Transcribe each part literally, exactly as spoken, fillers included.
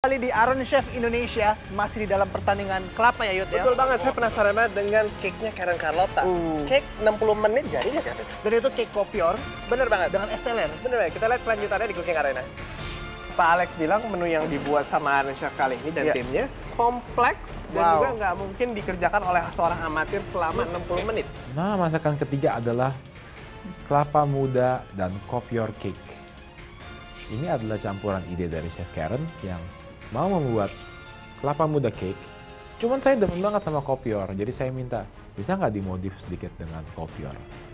kali di Iron Chef Indonesia, masih di dalam pertandingan kelapa ya, Yud ya? Betul banget, saya penasaran banget dengan cake-nya Karen Carlotta. Uh. Cake enam puluh menit jadi nggak, Kevin? Dan itu cake kopior. Bener banget. Dengan es teler. Bener banget, kita lihat kelanjutannya di Cooking Arena. Pak Alex bilang menu yang dibuat sama Iron Chef kali ini dan yeah. timnya kompleks dan wow. juga nggak mungkin dikerjakan oleh seorang amatir selama enam puluh menit. Nah, masakan ketiga adalah kelapa muda dan kopior cake. Ini adalah campuran ide dari Chef Karen yang mau membuat kelapa muda cake. Cuman saya demen banget sama kopior, jadi saya minta, bisa nggak dimodif sedikit dengan kopior?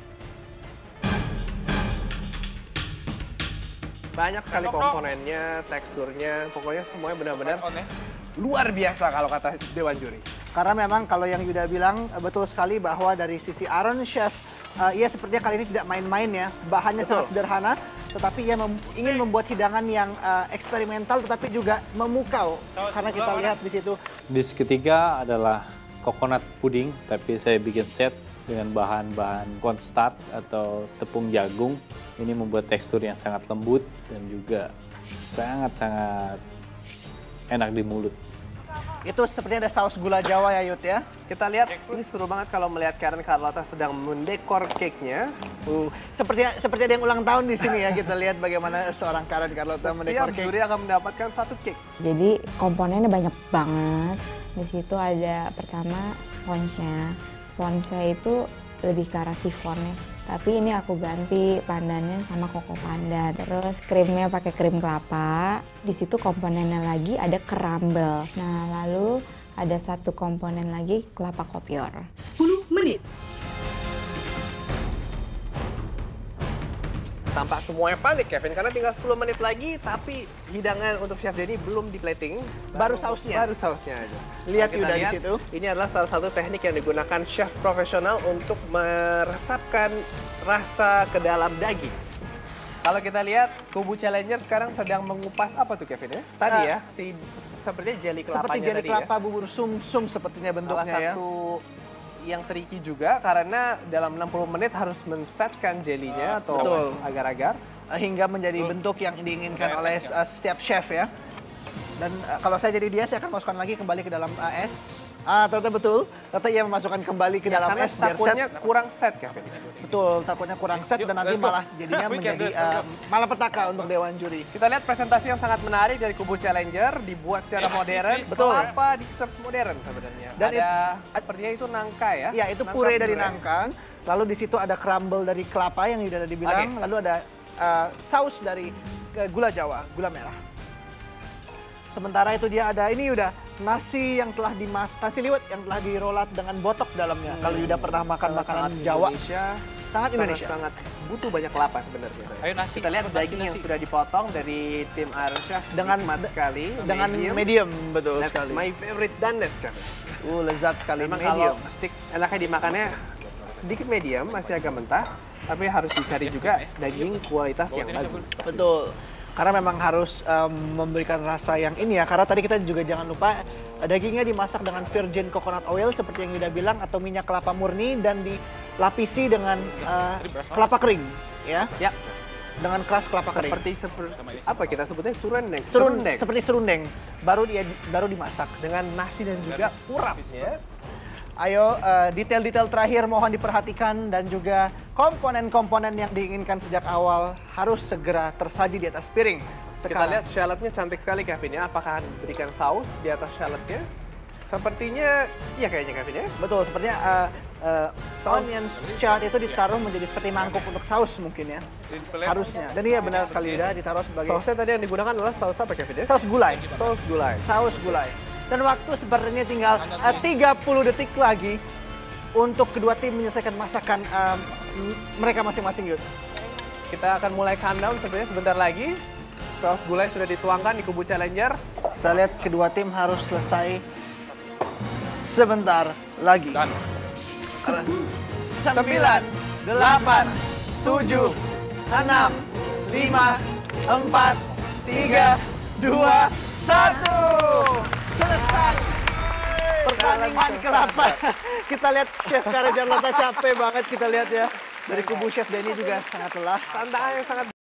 Banyak sekali komponennya, teksturnya, pokoknya semuanya benar-benar luar biasa kalau kata Dewan Juri. Karena memang kalau yang Yuda bilang betul sekali bahwa dari sisi Iron Chef, uh, ia sepertinya kali ini tidak main-main ya. Bahannya betul. Sangat sederhana, tetapi ia mem ingin membuat hidangan yang uh, eksperimental tetapi juga memukau. Karena kita lihat di situ. Dish ketiga adalah coconut pudding, tapi saya bikin set dengan bahan-bahan cornstarch atau tepung jagung. Ini membuat tekstur yang sangat lembut dan juga sangat-sangat enak di mulut. Itu sepertinya ada saus gula Jawa ya, Yud ya. Kita lihat, ini seru banget kalau melihat Karen Carlotta sedang mendekor cake-nya. Uh, seperti seperti ada yang ulang tahun di sini ya, kita lihat bagaimana seorang Karen Carlotta mendekor cake. Juri akan mendapatkan satu cake. Jadi komponennya banyak banget. Di situ ada pertama sponsnya. Sponsnya itu lebih ke arah sifonnya. Tapi ini aku ganti pandannya sama koko pandan. Terus krimnya pakai krim kelapa. Di situ komponennya lagi ada crumble. Nah, lalu ada satu komponen lagi kelapa kopior. sepuluh menit. Tampak semuanya panik, Kevin, karena tinggal sepuluh menit lagi, tapi hidangan untuk Chef Denny belum di plating. Baru, baru sausnya? Baru sausnya aja. Lihat Yuda di situ. Ini adalah salah satu teknik yang digunakan chef profesional untuk meresapkan rasa ke dalam daging. Kalau kita lihat, kubu challenger sekarang sedang mengupas apa tuh, Kevin ya? Tadi ya, si sepertinya jelly kelapanya seperti jelly tadi kelapa ya. bubur sum-sum sepertinya bentuknya salah ya. Satu yang tricky juga karena dalam enam puluh menit harus men-setkan jelinya atau agar-agar hingga menjadi bentuk yang diinginkan oleh uh, setiap chef ya. Dan uh, kalau saya jadi dia, saya akan masukkan lagi kembali ke dalam uh, es. Ah, ternyata betul. Ternyata ia memasukkan kembali ke ya, dalam es biar takutnya set. kurang set, Kevin. Betul, takutnya kurang set dan nanti malah jadinya menjadi uh, malapetaka untuk Dewan Juri. Kita lihat presentasi yang sangat menarik dari kubu challenger, dibuat secara modern. Betul. Apa di serve modern sebenarnya? Dan ada it, sepertinya itu nangka ya? Iya, itu nangka pure pure. dari nangka. Lalu di situ ada crumble dari kelapa yang sudah tadi bilang. Okay. Lalu ada uh, saus dari uh, gula Jawa, gula merah. Sementara itu dia ada ini udah nasi yang telah dimas nasi liwet yang telah dirolat dengan botok dalamnya. Hmm. Kalau Yuda pernah makan sangat, makanan sangat Jawa, Indonesia, sangat Indonesia. Sangat, sangat butuh banyak kelapa sebenarnya. Ayo nasi. Kita lihat nasi, daging nasi. yang sudah dipotong dari tim Iron Chef dengan nikmat sekali. Dengan medium, medium betul That's sekali. my favorite dandes kan. Uh, lezat sekali. Memang medium. Kalau stick enaknya dimakannya sedikit medium, masih agak mentah, tapi harus dicari juga daging kualitas yang bagus. Betul. Karena memang harus um, memberikan rasa yang ini ya. Karena tadi kita juga jangan lupa dagingnya dimasak dengan virgin coconut oil seperti yang Yuda bilang atau minyak kelapa murni dan dilapisi dengan uh, kelapa kering, ya. Ya. Dengan keras kelapa kering. Seperti seperti apa kita sebutnya serundeng. Serundeng. Seperti serundeng. Baru dia baru dimasak dengan nasi dan juga urap ya. Ayo, detail-detail uh, terakhir mohon diperhatikan dan juga komponen-komponen yang diinginkan sejak awal harus segera tersaji di atas piring. Kita Sekarang. lihat shallotnya cantik sekali, Kevin ya. Apakah diberikan saus di atas shallotnya? Sepertinya, iya kayaknya Kevin ya. Betul, sepertinya uh, uh, onion shallot itu ditaruh menjadi seperti mangkuk untuk saus mungkin ya. Harusnya. Dan iya benar sekali udah ditaruh sebagai... Sausnya tadi yang digunakan adalah saus apa Kevin ya? Saus gulai. Saus gulai. Saus gulai. Dan waktu sebenarnya tinggal uh, tiga puluh detik lagi untuk kedua tim menyelesaikan masakan um, mereka masing-masing, Yud. Kita akan mulai countdown sebenarnya sebentar lagi. Saus gulai sudah dituangkan di kubu challenger. Kita lihat kedua tim harus selesai sebentar lagi. Sembilan, delapan, tujuh, enam, lima, empat, tiga, dua, satu. Selesai pertandingan kelapa. Kita lihat Chef Karen Carlotta capek banget, kita lihat ya. Dari kubu Chef Denny juga sangat lelah. Tantangan yang sangat